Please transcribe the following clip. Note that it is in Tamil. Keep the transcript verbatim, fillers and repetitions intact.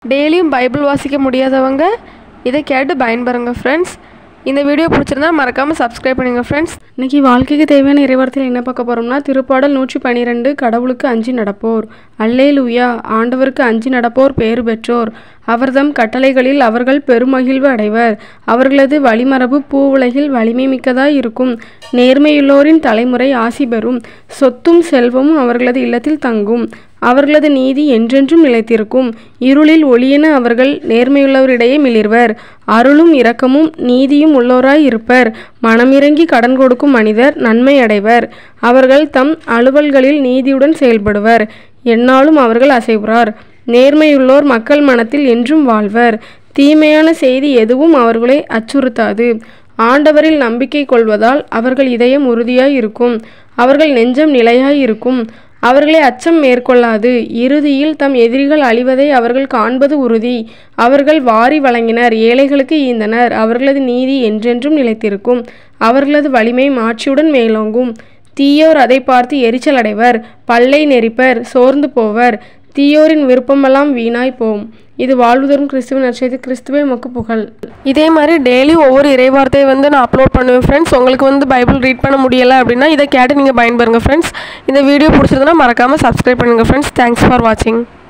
டெய்லியும் பைபிள் வாசிக்க முடியாதவங்க இதை கேட்டு பயன்பெறுங்க ஃப்ரெண்ட்ஸ். இந்த வீடியோ பிடிச்சிருந்தா மறக்காமல் சப்ஸ்கிரைப் பண்ணுங்க ஃப்ரெண்ட்ஸ். இன்றைக்கி வாழ்க்கைக்கு தேவையான இறைவார்த்தையில் என்ன பார்க்க போகிறோம்னா, திருப்பாடல் நூற்றி பன்னிரெண்டு, கடவுளுக்கு அஞ்சி நடப்போர். அல்லேலூயா. ஆண்டவருக்கு அஞ்சி நடப்போர் பேறு பெற்றோர். அவர்தம் கட்டளைகளில் அவர்கள் பெருமகிழ்வு அடைவர். அவர்களது வழிமரபு பூவுலகில் வலிமை மிக்கதாய் இருக்கும். நேர்மையுள்ளோரின் தலைமுறை ஆசி பெறும். சொத்தும் செல்வமும் அவர்களது இல்லத்தில் தங்கும். அவர்களது நீதி என்றென்றும் நிலைத்திருக்கும். இருளில் ஒளியென அவர்கள் நேர்மையுள்ளவரிடையே மிளிர்வர். அருளும் இரக்கமும் நீதியும் உள்ளோராய் இருப்பர். மனமிறங்கி கடன் கொடுக்கும் மனிதர் நன்மை அடைவர். அவர்கள் தம் அலுவல்களில் நீதியுடன் செயல்படுவர். எந்நாளும் அவர்கள் அசைவுறார். நேர்மையுள்ளோர் மக்கள் மனத்தில் என்றும் வாழ்வர். தீமையான செய்தி எதுவும் அவர்களை அச்சுறுத்தாது. ஆண்டவரில் நம்பிக்கை கொள்வதால் அவர்கள் இதயம் உறுதியாய் இருக்கும். அவர்கள் நெஞ்சம் நிலையாய் இருக்கும். அவர்களை அச்சம் மேற்கொள்ளாது. இறுதியில் தம் எதிரிகள் அழிவதை அவர்கள் காண்பது உறுதி. அவர்கள் வாரி வழங்கினர், ஏழைகளுக்கு ஈந்தனர். அவர்களது நீதி என்றென்றும் நிலைத்திருக்கும். அவர்களது வலிமை மாட்சியுடன் மேலோங்கும். தீயோர் அதை பார்த்து எரிச்சல் அடைவர். பல்லை நெரிப்பர், சோர்ந்து போவர். தீயோரின் விருப்பமெல்லாம் வீணாய் போம். இது வாழ்வு தரும் கிறிஸ்துவின் நற்செய்தி. கிறிஸ்துவே உமக்கு புகழ். இதே மாதிரி டெய்லி ஒவ்வொரு இறைவார்த்தையை வந்து நான் அப்லோட் பண்ணுவேன் ஃப்ரெண்ட்ஸ். உங்களுக்கு வந்து பைபிள் ரீட் பண்ண முடியலை அப்படின்னா இதை கேட்டு நீங்கள் பயன்பெறுங்க ஃப்ரெண்ட்ஸ். இந்த வீடியோ பிடிச்சிருந்தனா மறக்காமல் சப்ஸ்கிரைப் பண்ணுங்கள் ஃப்ரெண்ட்ஸ். தேங்க்ஸ் ஃபார் வாட்சிங்.